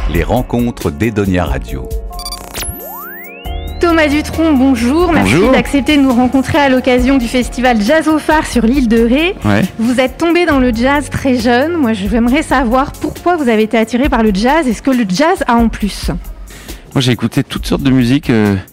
Les rencontres d'Edonia Radio. Thomas Dutronc, bonjour. Merci d'accepter de nous rencontrer à l'occasion du festival Jazz au Phare sur l'île de Ré. Ouais. Vous êtes tombé dans le jazz très jeune. Moi, j'aimerais savoir pourquoi vous avez été attiré par le jazz et ce que le jazz a en plus. Moi, j'ai écouté toutes sortes de musique.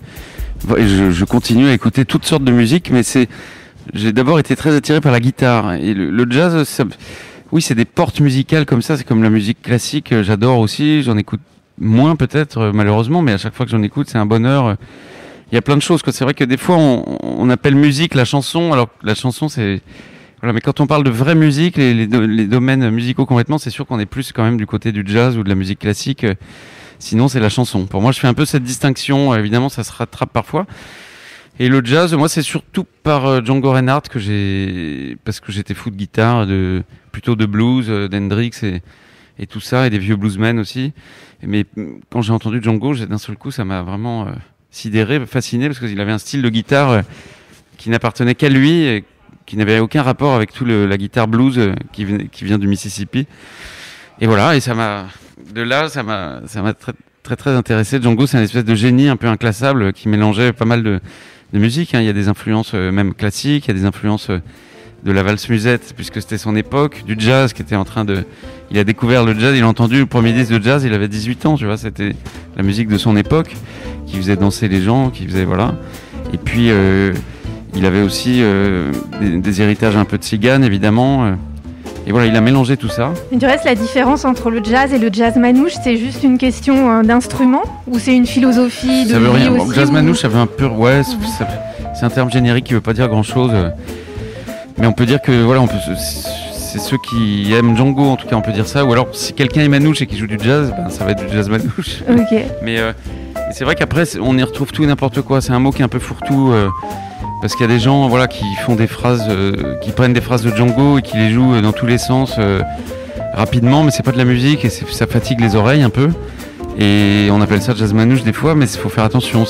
Je continue à écouter toutes sortes de musique, mais j'ai d'abord été très attiré par la guitare. Et le jazz, oui, c'est des portes musicales comme ça. C'est comme la musique classique. J'adore aussi. J'en écoute moins peut-être, malheureusement, mais à chaque fois que j'en écoute, c'est un bonheur. Il y a plein de choses, quoi. C'est vrai que des fois, on appelle musique la chanson, alors que la chanson, c'est... Voilà, mais quand on parle de vraie musique, les domaines musicaux complètement, c'est sûr qu'on est plus quand même du côté du jazz ou de la musique classique. Sinon, c'est la chanson. Pour moi, je fais un peu cette distinction. Évidemment, ça se rattrape parfois. Et le jazz, moi, c'est surtout par Django Reinhardt parce que j'étais fou de guitare, plutôt de blues, d'Hendrix et tout ça, et des vieux bluesmen aussi. Mais quand j'ai entendu Django, d'un seul coup, ça m'a vraiment sidéré, fasciné, parce qu'il avait un style de guitare qui n'appartenait qu'à lui, et qui n'avait aucun rapport avec la guitare blues qui vient du Mississippi. Et voilà, et ça m'a très, très, très intéressé. Django, c'est une espèce de génie un peu inclassable qui mélangeait pas mal de musique. Il y a des influences même classiques, il y a des influences de la valse musette, puisque c'était son époque, du jazz qui était en train de... Il a découvert le jazz, il a entendu le premier disque de jazz, il avait 18 ans, tu vois, c'était la musique de son époque, qui faisait danser les gens, qui faisait, voilà. Et puis, il avait aussi des héritages un peu de Tzigane, évidemment. Et voilà, il a mélangé tout ça. Et du reste, la différence entre le jazz et le jazz manouche, c'est juste une question d'instrument, ou c'est une philosophie de vie aussi? Ça veut rien. Bon, jazz manouche, ça veut un peu... Ouais, c'est un terme générique qui veut pas dire grand-chose. Mais on peut dire que voilà, c'est ceux qui aiment Django, en tout cas on peut dire ça. Ou alors si quelqu'un est manouche et qui joue du jazz, ça va être du jazz manouche. Ok. Mais c'est vrai qu'après on y retrouve tout et n'importe quoi. C'est un mot qui est un peu fourre-tout parce qu'il y a des gens qui font des phrases, qui prennent des phrases de Django et qui les jouent dans tous les sens rapidement, mais c'est pas de la musique et ça fatigue les oreilles un peu. Et on appelle ça jazz manouche des fois, mais il faut faire attention.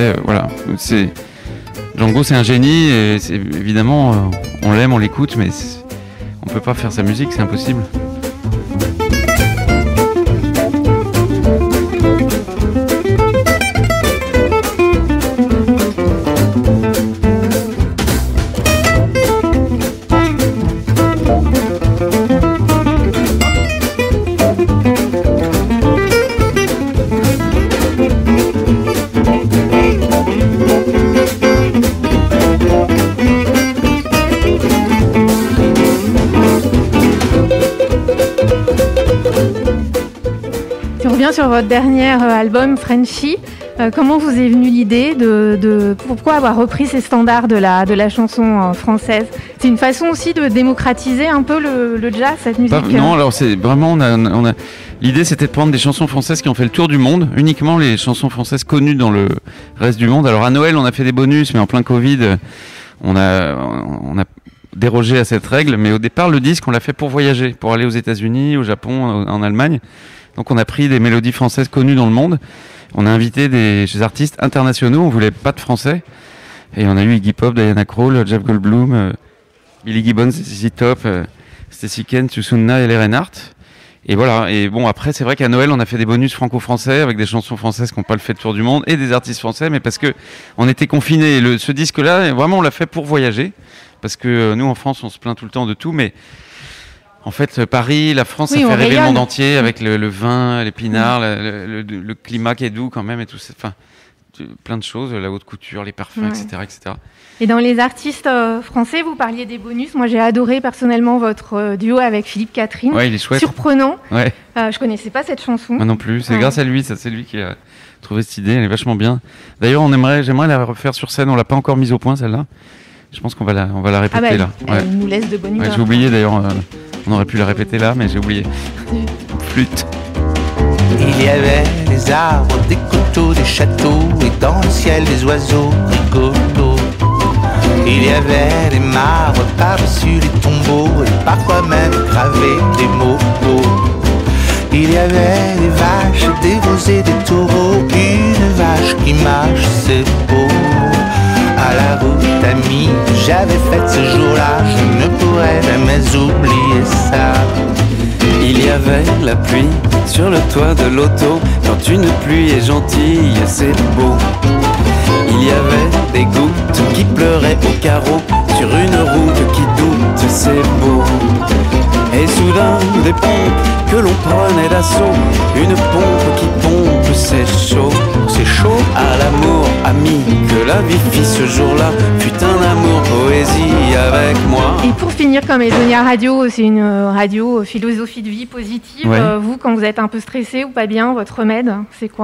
Django, c'est un génie et évidemment, on l'aime, on l'écoute, mais on peut pas faire sa musique, c'est impossible. Sur votre dernier album Frenchy, comment vous est venue l'idée de pourquoi avoir repris ces standards de la chanson française? C'est une façon aussi de démocratiser un peu le jazz, cette musique? Non, alors c'est vraiment l'idée, c'était de prendre des chansons françaises qui ont fait le tour du monde, uniquement les chansons françaises connues dans le reste du monde. Alors à Noël, on a fait des bonus, mais en plein Covid, on a dérogé à cette règle. Mais au départ, le disque, on l'a fait pour voyager, pour aller aux États-Unis, au Japon, en Allemagne. Donc on a pris des mélodies françaises connues dans le monde. On a invité des artistes internationaux. On voulait pas de français. Et on a eu Iggy Pop, Diana Krall, Jeff Goldblum, Billy Gibbons, ZZ Top, Stacey Kent, Susunna et Lee Reinhardt. Et voilà. Et bon, après, c'est vrai qu'à Noël, on a fait des bonus franco-français avec des chansons françaises qui n'ont pas le fait le tour du monde et des artistes français, mais parce que on était confinés. Et ce disque-là, vraiment, on l'a fait pour voyager. Parce que nous, en France, on se plaint tout le temps de tout, mais en fait, Paris, la France, ça fait rêver le monde entier avec le vin, l'épinard, le climat qui est doux quand même et tout ça. Enfin, plein de choses, la haute couture, les parfums, etc., etc. Et dans les artistes français, vous parliez des bonus. Moi, j'ai adoré personnellement votre duo avec Philippe Catherine. Ouais, il est chouette. Surprenant. Ouais. Je connaissais pas cette chanson. Moi non plus. C'est grâce à lui. C'est lui qui a trouvé cette idée. Elle est vachement bien. D'ailleurs, j'aimerais la refaire sur scène. On l'a pas encore mise au point celle-là. Je pense qu'on va la répéter là. Elle nous laisse de bonne humeur. J'ai oublié d'ailleurs. On aurait pu la répéter là, mais j'ai oublié. Flûte. Il y avait des arbres, des coteaux, des châteaux, et dans le ciel des oiseaux rigolos. Il y avait des marbres par-dessus les tombeaux, et parfois même gravés des mots. Il y avait des vaches, des veaux et des taureaux, une vache qui marche, c'est beau. À la route amie, j'avais fait ce jour-là, je ne pourrais jamais oublier ça. Il y avait la pluie sur le toit de l'auto. Quand une pluie est gentille, c'est beau. Il y avait des gouttes qui pleuraient au carreau sur une route qui doute, c'est beau. Et soudain, des pompes que l'on prenait d'assaut. Une pompe qui pompe, c'est chaud. C'est chaud à l'amour, ami, que la vie fit ce jour-là. Fut un amour, poésie avec moi. Et pour finir, comme Edonia Radio, c'est une radio philosophie de vie positive. Ouais. Vous, quand vous êtes un peu stressé ou pas bien, votre remède, c'est quoi ?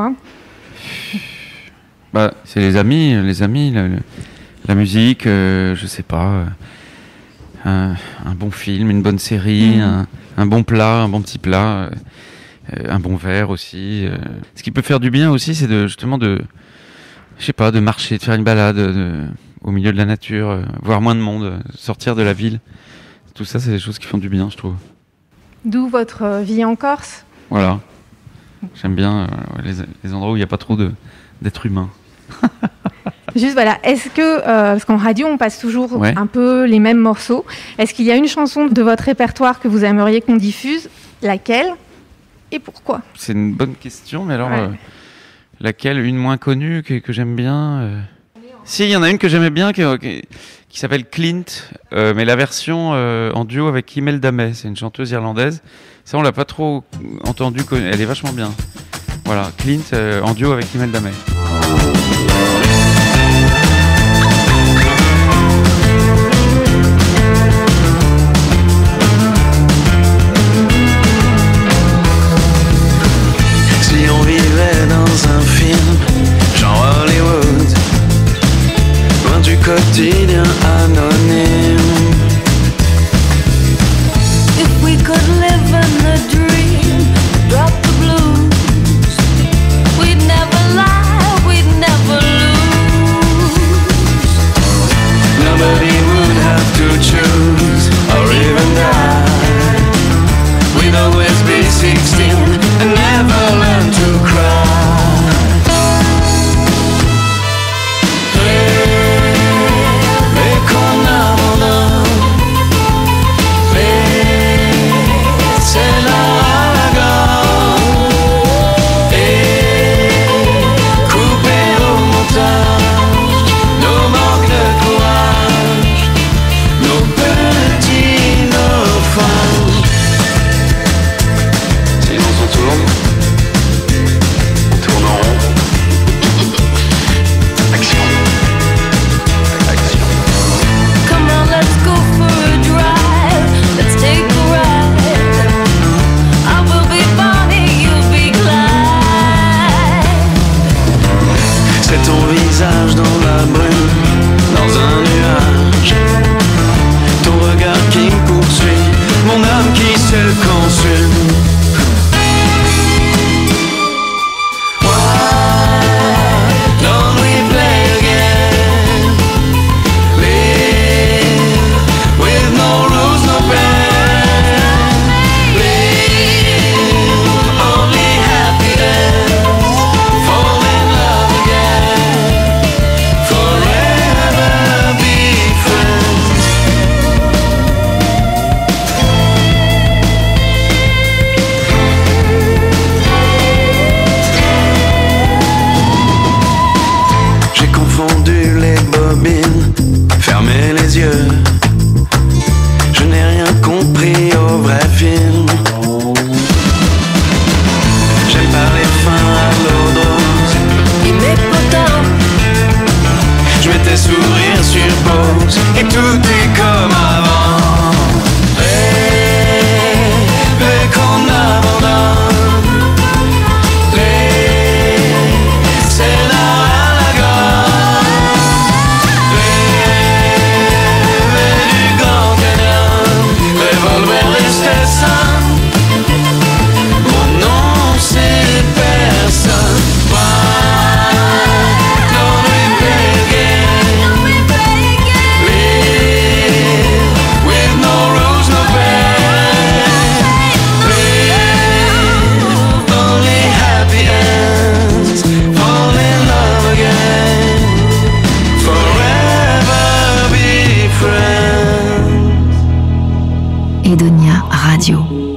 Bah, c'est les amis, la musique, je sais pas, un bon film, une bonne série, un bon plat, un bon petit plat, un bon verre aussi. Ce qui peut faire du bien aussi, c'est de marcher, de faire une balade au milieu de la nature, voir moins de monde, sortir de la ville. Tout ça, c'est des choses qui font du bien, je trouve. D'où votre vie en Corse ? Voilà. J'aime bien les endroits où il n'y a pas trop d'êtres humains. Juste voilà, est-ce que, parce qu'en radio on passe toujours Ouais. un peu les mêmes morceaux, est-ce qu'il y a une chanson de votre répertoire que vous aimeriez qu'on diffuse ? Laquelle ? Et pourquoi ? C'est une bonne question, mais alors, Ouais. laquelle, une moins connue que j'aime bien Si, il y en a une que j'aimais bien qui s'appelle Clint, mais la version en duo avec Imelda May, c'est une chanteuse irlandaise. Ça, on l'a pas trop entendue, elle est vachement bien. Voilà, Clint en duo avec Imelda May. Si on vivait dans un film, genre Hollywood, loin du quotidien anonyme. If we could live in a dream, drop the blues. We'd never lie, we'd never lose. Nobody would have to choose or even die. We'd always be 16 and never learn to cry. Mais qu'on abandonne, c'est la gamme. Et couper au montage nos manques de courage, nos petits naufrages. Sinon on tourne en rond. Action. Action. Come on, let's go for a drive. Let's take a ride. I will be Bonnie, you'll be Clyde. C'est ton visage dans la brume, dans un nuage. Ton regard qui me poursuit, mon âme qui se consume. Why don't we play again? Live with no rules, no pain. Live only happy ends. Fall in love again. Forever be friends. J'ai confondu les bobines, fermé les yeux. Je n'ai rien compris au vrai film. J'aime pas les fins à l'eau de rose. Il m'est potent. Je mets tes sourires sur pause et tout est comme avant. Et qu'on abandonne. C'est la gamme. Du Grand Canyon. Revolver restait sain. Mon nom c'est personne. Why don't we play again? Live with no rules, no pain. Live only happy ends. Fall in love again. Forever be friends. Edonia Radio.